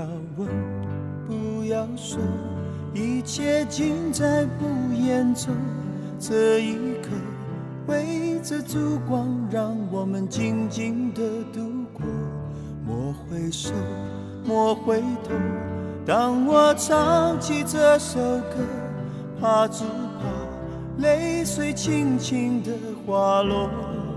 问，不要说，一切尽在不言中。这一刻，围着烛光，让我们静静地度过。莫回首，莫回头，当我唱起这首歌，怕只怕泪水轻轻地滑落。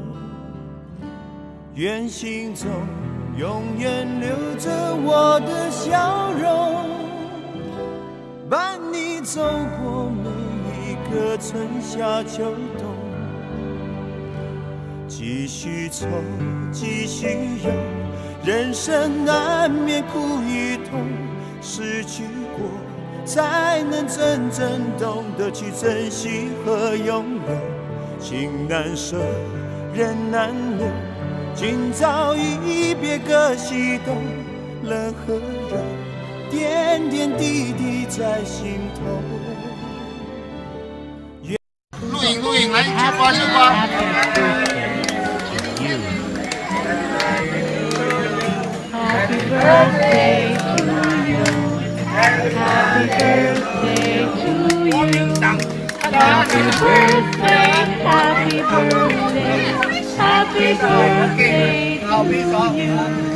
愿心中永远留着我的笑容，伴你走过每一个春夏秋冬。继续愁，继续忧，人生难免苦与痛，失去过才能真正懂得去珍惜和拥有。情难舍，人难留，今朝一别各西东，冷和热，点点滴滴在心头。 录影，来吃瓜吃瓜。 Happy birthday to you. Happy birthday to you. Happy birthday, happy birthday, happy birthday to you.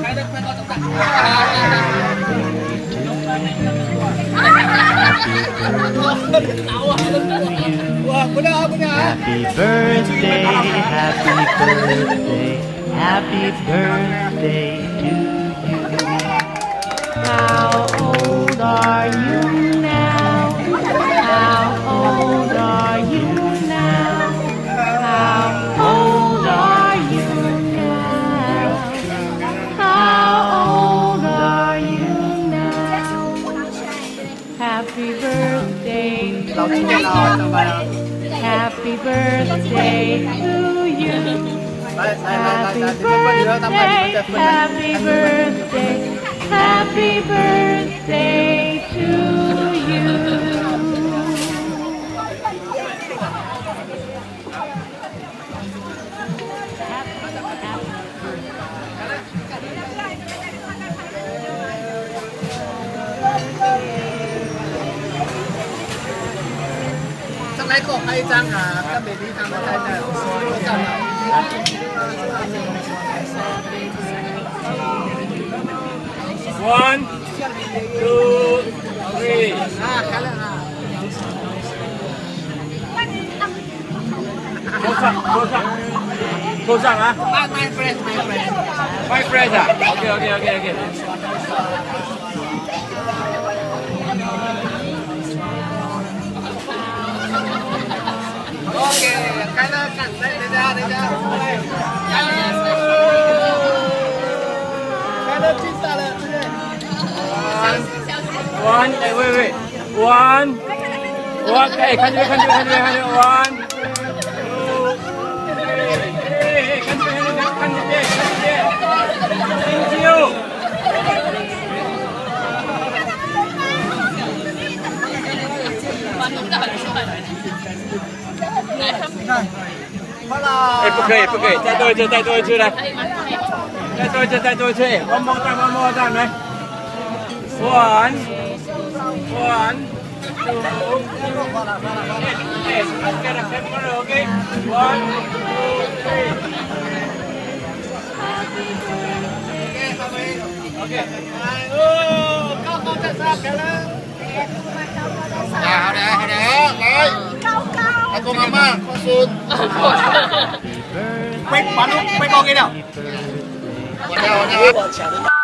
哇，不亮。 Happy birthday, happy birthday, happy birthday to you. How old are you now? How old are you now? How old are you now? How old are you now? Happy birthday to you. Happy birthday to you. Happy birthday, happy birthday, happy birthday to you. 来给我拍一张啊，跟美丽他们拍的，我干了。 One, two, three。 啊，开了啊！ 扣上啊 My friend。 ！My friend 啊 ，OK。 OK， 开了，等下，开了，进来了，对不对 ？One， 哎，喂 ，One， 哎，看这边，One， two， three， 看这边，Thank you。 快了！ 哎，不可以，再多一次来，再多一次，One more time，来 ，One， two， yes， let's get a camera, okay? One, two, three. Okay. 哦，高在上，开了。好的，来。 阿公阿媽，阿孫， 逼個幾條？ 我搶。